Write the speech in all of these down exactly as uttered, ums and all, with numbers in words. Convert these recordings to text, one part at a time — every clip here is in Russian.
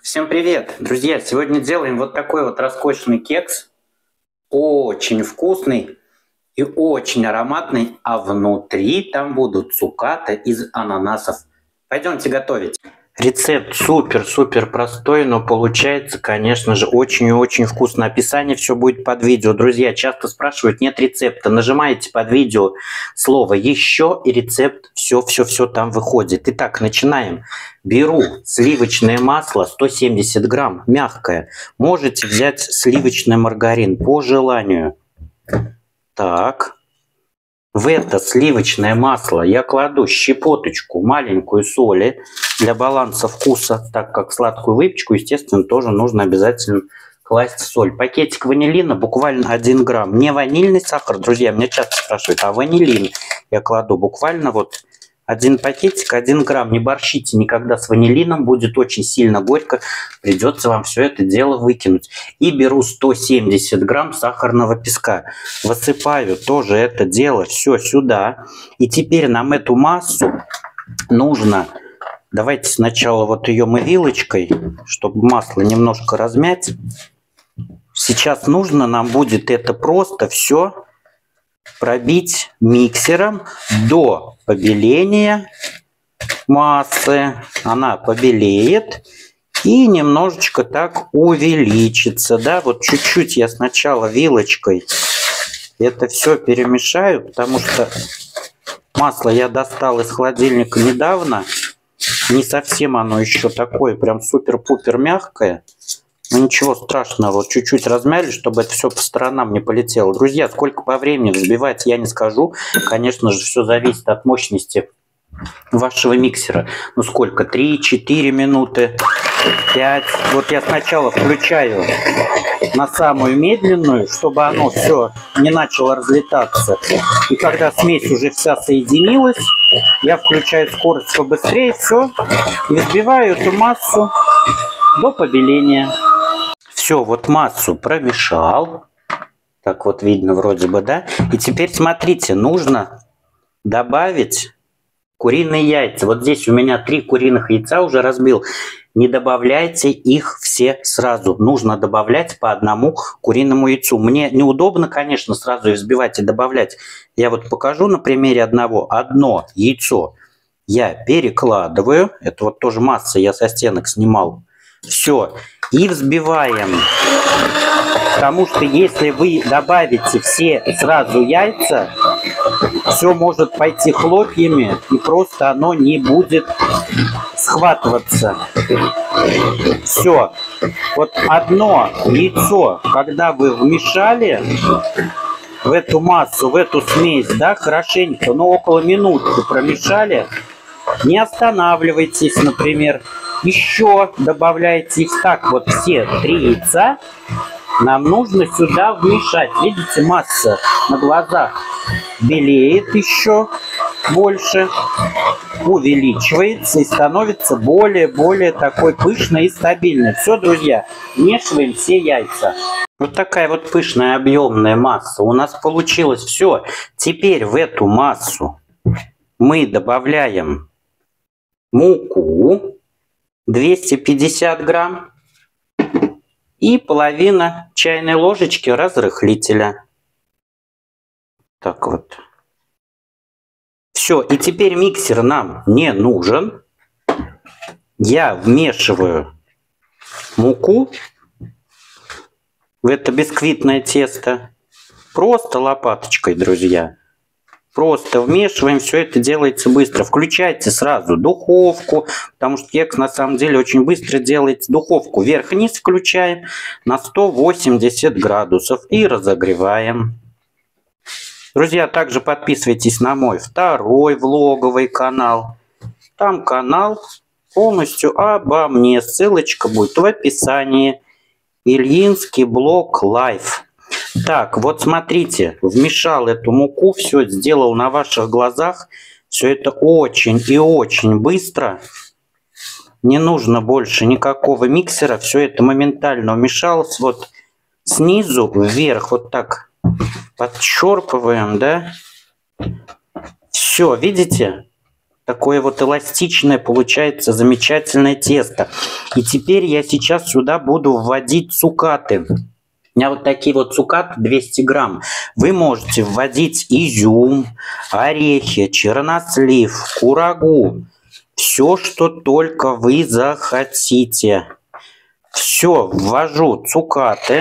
Всем привет, друзья! Сегодня делаем вот такой вот роскошный кекс. Очень вкусный и очень ароматный. А внутри там будут цукаты из ананасов. Пойдемте готовить. Рецепт супер-супер простой, но получается, конечно же, очень и очень вкусно. Описание все будет под видео. Друзья, часто спрашивают, нет рецепта. Нажимаете под видео слово «Еще» и рецепт все-все-все там выходит. Итак, начинаем. Беру сливочное масло сто семьдесят грамм, мягкое. Можете взять сливочный маргарин по желанию. Так. В это сливочное масло я кладу щепоточку маленькую соли для баланса вкуса, так как сладкую выпечку, естественно, тоже нужно обязательно класть соль. Пакетик ванилина буквально один грамм. Не ванильный сахар, друзья, меня часто спрашивают, а ванилин я кладу буквально вот один пакетик, один грамм. Не борщите никогда с ванилином, будет очень сильно горько, придется вам все это дело выкинуть. И беру сто семьдесят грамм сахарного песка. Высыпаю тоже это дело все сюда. И теперь нам эту массу нужно, давайте сначала вот ее мы вилочкой, чтобы масло немножко размять. Сейчас нужно нам будет это просто все пробить миксером до побеления массы. Она побелеет и немножечко так увеличится. Да? Вот чуть-чуть я сначала вилочкой это все перемешаю, потому что масло я достал из холодильника недавно. Не совсем оно еще такое прям супер-пупер мягкое. Ну ничего страшного, вот чуть-чуть размяли, чтобы это все по сторонам не полетело. Друзья, сколько по времени взбивать, я не скажу. Конечно же, все зависит от мощности вашего миксера. Ну сколько? три-четыре минуты, пять. Вот я сначала включаю на самую медленную, чтобы оно все не начало разлетаться. И когда смесь уже вся соединилась, я включаю скорость побыстрее, все. И взбиваю эту массу до побеления. Все, вот массу промешал. Так вот видно вроде бы, да? И теперь смотрите, нужно добавить куриные яйца. Вот здесь у меня три куриных яйца уже разбил. Не добавляйте их все сразу. Нужно добавлять по одному куриному яйцу. Мне неудобно, конечно, сразу их взбивать и добавлять. Я вот покажу на примере одного. Одно яйцо я перекладываю. Это вот тоже масса я со стенок снимал. Все. И взбиваем. Потому что если вы добавите все сразу яйца, все может пойти хлопьями, и просто оно не будет схватываться. Все. Вот одно яйцо, когда вы вмешали в эту массу, в эту смесь, да, хорошенько, ну, около минутки промешали, не останавливайтесь, например. Еще добавляйте их так, вот все три яйца нам нужно сюда вмешать. Видите, масса на глазах белеет еще больше, увеличивается и становится более-более такой пышной и стабильной. Все, друзья, вмешиваем все яйца. Вот такая вот пышная объемная масса у нас получилась. Все, теперь в эту массу мы добавляем муку. двести пятьдесят грамм и половина чайной ложечки разрыхлителя. Так вот. Все, и теперь миксер нам не нужен. Я вмешиваю муку в это бисквитное тесто. Просто лопаточкой, друзья. Просто вмешиваем, все это делается быстро. Включайте сразу духовку, потому что кекс на самом деле очень быстро делается. Духовку вверх-вниз включаем на сто восемьдесят градусов и разогреваем. Друзья, также подписывайтесь на мой второй влоговый канал. Там канал полностью обо мне. Ссылочка будет в описании. Ильинский блог лайф. Так, вот смотрите, вмешал эту муку, все сделал на ваших глазах. Все это очень и очень быстро. Не нужно больше никакого миксера. Все это моментально вмешалось. Вот снизу вверх вот так подчерпываем, да. Все, видите? Такое вот эластичное получается замечательное тесто. И теперь я сейчас сюда буду вводить цукаты. У меня вот такие вот цукаты двести грамм. Вы можете вводить изюм, орехи, чернослив, курагу. Все, что только вы захотите. Все, ввожу цукаты.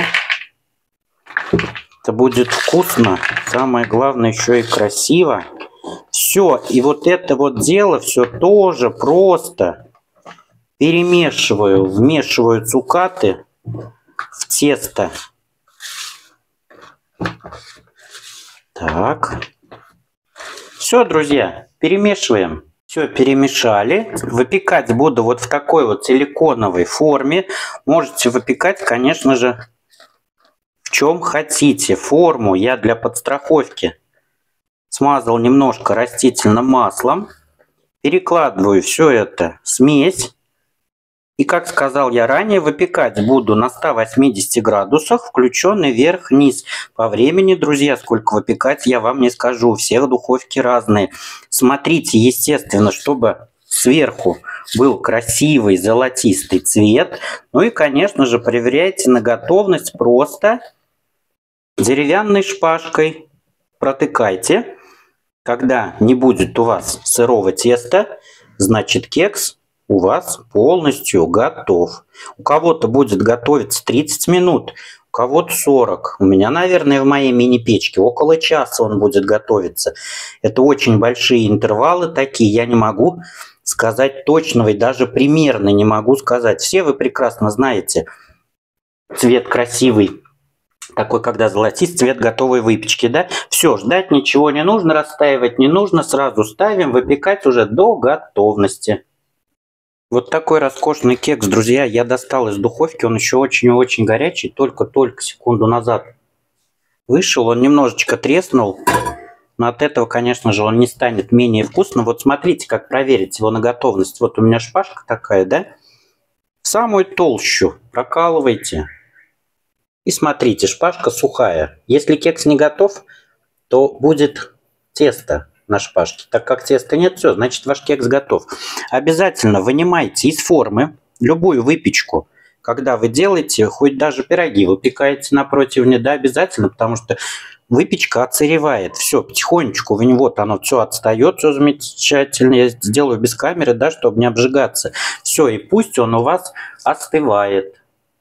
Это будет вкусно. Самое главное, еще и красиво. Все, и вот это вот дело все тоже просто перемешиваю, вмешиваю цукаты в тесто. Так. Все, друзья, перемешиваем. Все перемешали. Выпекать буду вот в такой вот силиконовой форме. Можете выпекать, конечно же, в чем хотите. Форму я для подстраховки смазал немножко растительным маслом. Перекладываю все это в смесь. И, как сказал я ранее, выпекать буду на ста восьмидесяти градусах, включенный вверх-вниз. По времени, друзья, сколько выпекать, я вам не скажу. Все духовки разные. Смотрите, естественно, чтобы сверху был красивый золотистый цвет. Ну и, конечно же, проверяйте на готовность просто деревянной шпажкой. Протыкайте. Когда не будет у вас сырого теста, значит кекс у вас полностью готов. У кого-то будет готовиться тридцать минут, у кого-то сорок. У меня, наверное, в моей мини-печке около часа он будет готовиться. Это очень большие интервалы такие, я не могу сказать точного и даже примерно не могу сказать. Все вы прекрасно знаете, цвет красивый. Такой, когда золотистый цвет готовой выпечки, да? Все, ждать ничего не нужно, расстаивать не нужно. Сразу ставим, выпекать уже до готовности. Вот такой роскошный кекс, друзья, я достал из духовки. Он еще очень-очень горячий, только-только секунду назад вышел. Он немножечко треснул, но от этого, конечно же, он не станет менее вкусным. Вот смотрите, как проверить его на готовность. Вот у меня шпажка такая, да? В самую толщу прокалывайте. И смотрите, шпажка сухая. Если кекс не готов, то будет тесто на шпажке. Так как теста нет, все, значит ваш кекс готов. Обязательно вынимайте из формы любую выпечку. Когда вы делаете, хоть даже пироги выпекаете на противне, да, обязательно, потому что выпечка отсыревает. Все, потихонечку, вот оно все отстает, все замечательно. Я сделаю без камеры, да, чтобы не обжигаться. Все, и пусть он у вас остывает.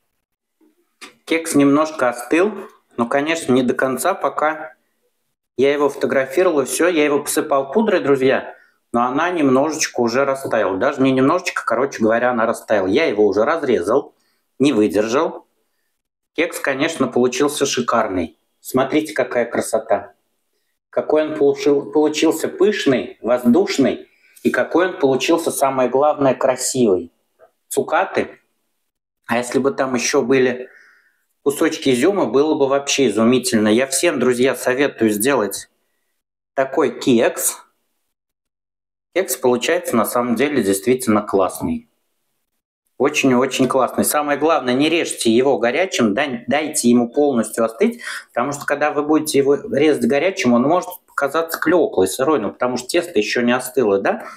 Кекс немножко остыл, но, конечно, не до конца, пока я его фотографировал, и все, я его посыпал пудрой, друзья, но она немножечко уже растаяла. Даже не немножечко, короче говоря, она растаяла. Я его уже разрезал, не выдержал. Кекс, конечно, получился шикарный. Смотрите, какая красота. Какой он получил, получился пышный, воздушный, и какой он получился, самое главное, красивый. Цукаты. А если бы там еще были кусочки изюма, было бы вообще изумительно. Я всем, друзья, советую сделать такой кекс. Кекс получается на самом деле действительно классный. Очень-очень классный. Самое главное, не режьте его горячим, дайте ему полностью остыть, потому что когда вы будете его резать горячим, он может показаться клёклый, сырой, ну, потому что тесто еще не остыло, да?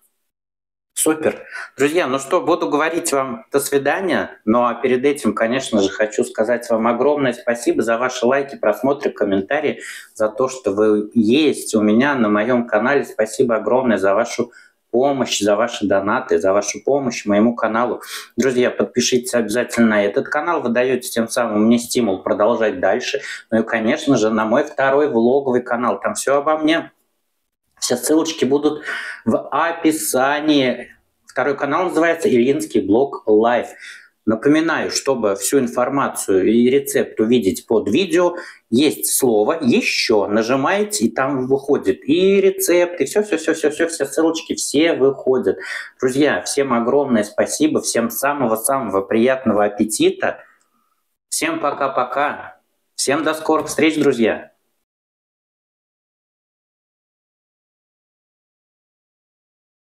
Супер. Друзья, ну что, буду говорить вам до свидания. Ну а перед этим, конечно же, хочу сказать вам огромное спасибо за ваши лайки, просмотры, комментарии, за то, что вы есть у меня на моем канале. Спасибо огромное за вашу помощь, за ваши донаты, за вашу помощь моему каналу. Друзья, подпишитесь обязательно на этот канал. Вы даете тем самым мне стимул продолжать дальше. Ну и, конечно же, на мой второй влоговый канал. Там все обо мне. Все ссылочки будут в описании. Второй канал называется Ильинский блог Лайф. Напоминаю, чтобы всю информацию и рецепт увидеть под видео, есть слово «Еще». Нажимаете, и там выходит и рецепт, и все-все-все-все-все, все ссылочки, все выходят. Друзья, всем огромное спасибо, всем самого-самого приятного аппетита. Всем пока-пока. Всем до скорых встреч, друзья.